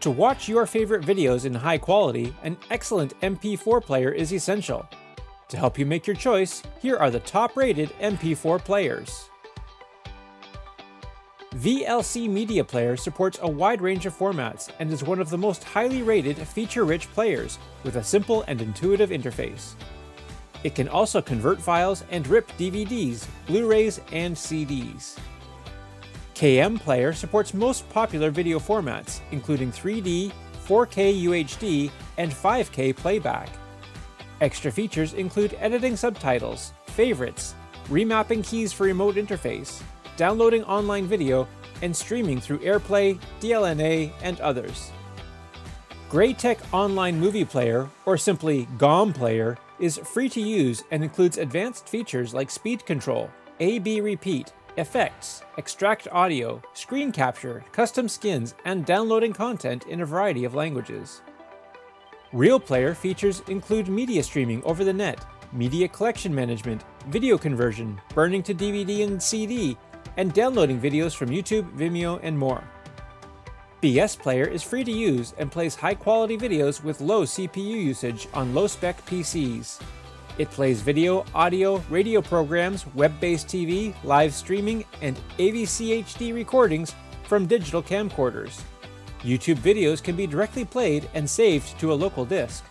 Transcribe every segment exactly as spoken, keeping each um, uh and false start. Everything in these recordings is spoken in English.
To watch your favorite videos in high quality, an excellent M P four player is essential. To help you make your choice, here are the top-rated M P four players. V L C Media Player supports a wide range of formats and is one of the most highly rated feature-rich players with a simple and intuitive interface. It can also convert files and rip D V Ds, Blu-rays, and C Ds. K M Player supports most popular video formats, including three D, four K U H D, and five K playback. Extra features include editing subtitles, favorites, remapping keys for remote interface, downloading online video, and streaming through AirPlay, D L N A, and others. Graytech Online Movie Player, or simply G O M Player, is free to use and includes advanced features like speed control, A B repeat, effects, extract audio, screen capture, custom skins, and downloading content in a variety of languages. Real Player features include media streaming over the net, media collection management, video conversion, burning to D V D and C D, and downloading videos from YouTube, Vimeo, and more. B S Player is free to use and plays high-quality videos with low C P U usage on low-spec P Cs. It plays video, audio, radio programs, web-based T V, live streaming, and A V C H D recordings from digital camcorders. YouTube videos can be directly played and saved to a local disk.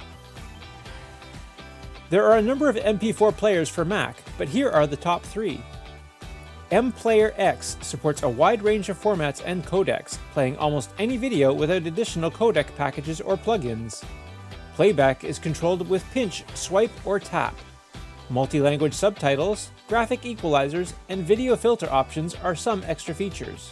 There are a number of M P four players for Mac, but here are the top three. M Player X supports a wide range of formats and codecs, playing almost any video without additional codec packages or plugins. Playback is controlled with pinch, swipe, or tap. Multi-language subtitles, graphic equalizers, and video filter options are some extra features.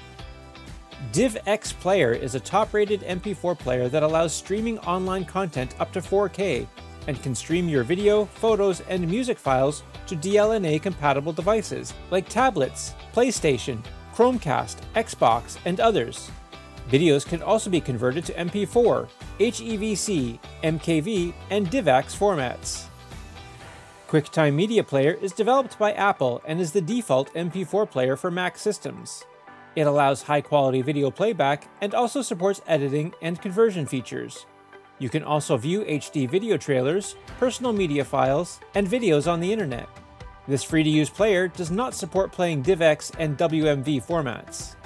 DivX Player is a top-rated M P four player that allows streaming online content up to four K and can stream your video, photos, and music files to D L N A-compatible devices like tablets, PlayStation, Chromecast, Xbox, and others. Videos can also be converted to M P four, H E V C, M K V, and DivX formats. QuickTime Media Player is developed by Apple and is the default M P four player for Mac systems. It allows high-quality video playback and also supports editing and conversion features. You can also view H D video trailers, personal media files, and videos on the internet. This free-to-use player does not support playing DivX and W M V formats.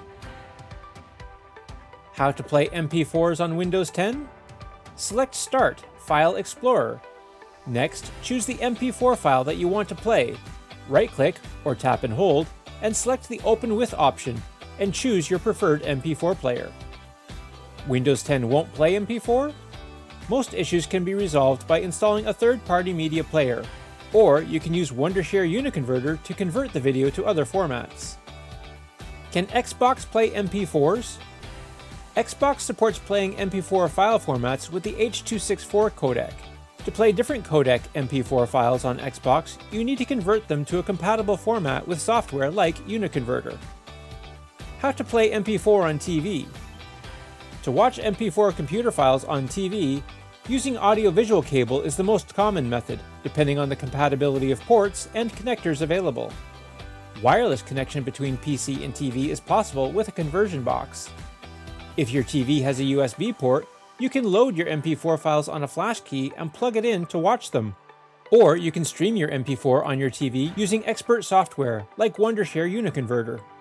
How to play M P fours on Windows ten? Select Start, File Explorer. Next, choose the M P four file that you want to play. Right-click, or tap and hold, and select the Open With option, and choose your preferred M P four player. Windows ten won't play M P four? Most issues can be resolved by installing a third-party media player, or you can use Wondershare UniConverter to convert the video to other formats. Can Xbox play M P fours? Xbox supports playing M P four file formats with the H two sixty-four codec. To play different codec M P four files on Xbox, you need to convert them to a compatible format with software like UniConverter. How to play M P four on T V? To watch M P four computer files on T V, using audio-visual cable is the most common method, depending on the compatibility of ports and connectors available. Wireless connection between P C and T V is possible with a conversion box. If your T V has a U S B port, you can load your M P four files on a flash key and plug it in to watch them. Or you can stream your M P four on your T V using expert software like Wondershare UniConverter.